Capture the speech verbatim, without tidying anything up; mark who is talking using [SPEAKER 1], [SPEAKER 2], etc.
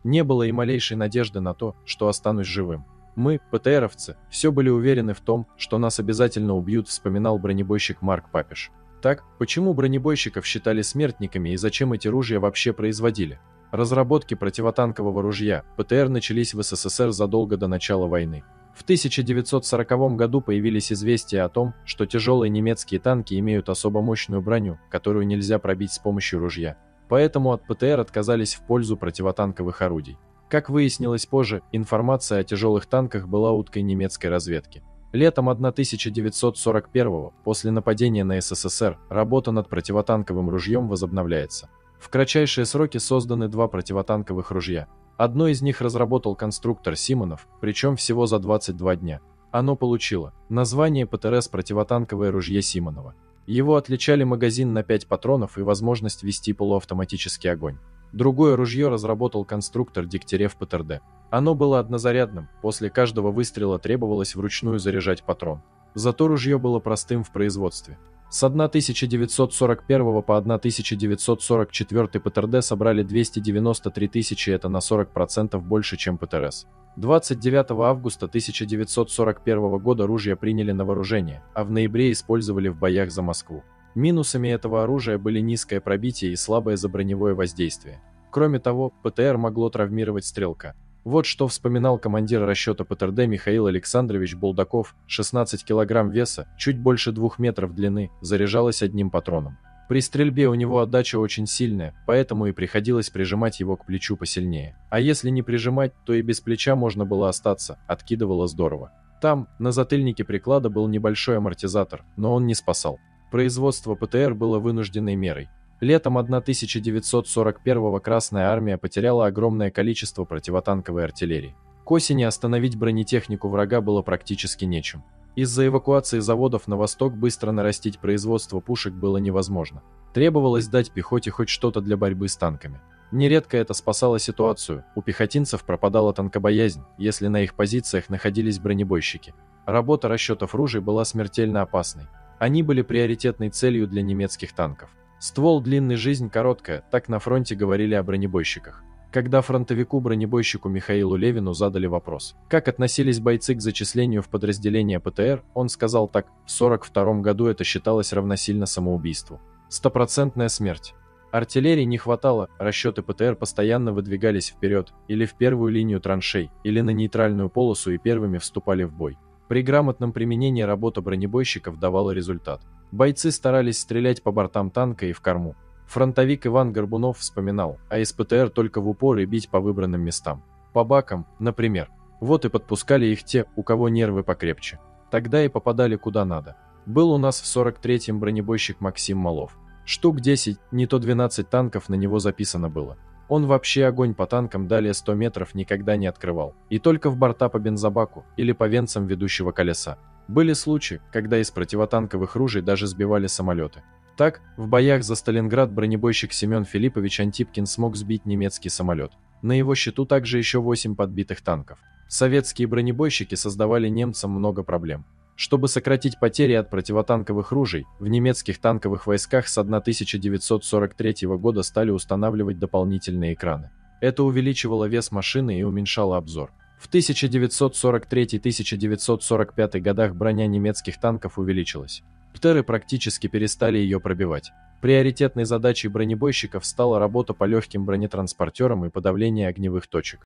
[SPEAKER 1] Не было и малейшей надежды на то, что останусь живым. Мы, ПТРовцы, все были уверены в том, что нас обязательно убьют, вспоминал бронебойщик Марк Папиш. Так, почему бронебойщиков считали смертниками и зачем эти ружья вообще производили? Разработки противотанкового ружья ПТР начались в СССР задолго до начала войны. В тысяча девятьсот сороковом году появились известия о том, что тяжелые немецкие танки имеют особо мощную броню, которую нельзя пробить с помощью ружья. Поэтому от ПТР отказались в пользу противотанковых орудий. Как выяснилось позже, информация о тяжелых танках была уткой немецкой разведки. Летом тысяча девятьсот сорок первого, после нападения на СССР, работа над противотанковым ружьем возобновляется. В кратчайшие сроки созданы два противотанковых ружья. Одно из них разработал конструктор Симонов, причем всего за двадцать два дня. Оно получило название ПТРС противотанковое ружье Симонова. Его отличали магазин на пять патронов и возможность вести полуавтоматический огонь. Другое ружье разработал конструктор Дегтярев ПТРД. Оно было однозарядным, после каждого выстрела требовалось вручную заряжать патрон. Зато ружье было простым в производстве. С тысяча девятьсот сорок первого по тысяча девятьсот сорок четвёртый ПТРД собрали двести девяносто три тысячи, это на сорок процентов больше, чем ПТРС. двадцать девятого августа тысяча девятьсот сорок первого года ружья приняли на вооружение, а в ноябре использовали в боях за Москву. Минусами этого оружия были низкое пробитие и слабое заброневое воздействие. Кроме того, ПТР могло травмировать стрелка. Вот что вспоминал командир расчета ПТРД Михаил Александрович Булдаков: шестнадцать килограмм веса, чуть больше двух метров длины, заряжалось одним патроном. При стрельбе у него отдача очень сильная, поэтому и приходилось прижимать его к плечу посильнее. А если не прижимать, то и без плеча можно было остаться, откидывало здорово. Там, на затыльнике приклада, был небольшой амортизатор, но он не спасал. Производство ПТР было вынужденной мерой. Летом тысяча девятьсот сорок первого Красная Армия потеряла огромное количество противотанковой артиллерии. К осени остановить бронетехнику врага было практически нечем. Из-за эвакуации заводов на восток быстро нарастить производство пушек было невозможно. Требовалось дать пехоте хоть что-то для борьбы с танками. Нередко это спасало ситуацию, у пехотинцев пропадала танкобоязнь, если на их позициях находились бронебойщики. Работа расчетов ружей была смертельно опасной. Они были приоритетной целью для немецких танков. Ствол длинный, жизнь короткая, так на фронте говорили о бронебойщиках. Когда фронтовику-бронебойщику Михаилу Левину задали вопрос, как относились бойцы к зачислению в подразделение ПТР, он сказал так: в сорок втором году это считалось равносильно самоубийству. Стопроцентная смерть. Артиллерии не хватало, расчеты ПТР постоянно выдвигались вперед, или в первую линию траншей, или на нейтральную полосу и первыми вступали в бой. При грамотном применении работа бронебойщиков давала результат. Бойцы старались стрелять по бортам танка и в корму. Фронтовик Иван Горбунов вспоминал, а из ПТР только в упор и бить по выбранным местам. По бакам, например. Вот и подпускали их те, у кого нервы покрепче. Тогда и попадали куда надо. Был у нас в сорок третьем бронебойщик Максим Малов. Штук десять, не то двенадцать танков на него записано было. Он вообще огонь по танкам далее ста метров никогда не открывал. И только в борта по бензобаку или по венцам ведущего колеса. Были случаи, когда из противотанковых ружей даже сбивали самолеты. Так, в боях за Сталинград бронебойщик Семен Филиппович Антипкин смог сбить немецкий самолет. На его счету также еще восемь подбитых танков. Советские бронебойщики создавали немцам много проблем. Чтобы сократить потери от противотанковых ружей, в немецких танковых войсках с тысяча девятьсот сорок третьего года стали устанавливать дополнительные экраны. Это увеличивало вес машины и уменьшало обзор. В тысяча девятьсот сорок третьем — тысяча девятьсот сорок пятом годах броня немецких танков увеличилась. ПТРы практически перестали ее пробивать. Приоритетной задачей бронебойщиков стала работа по легким бронетранспортерам и подавление огневых точек.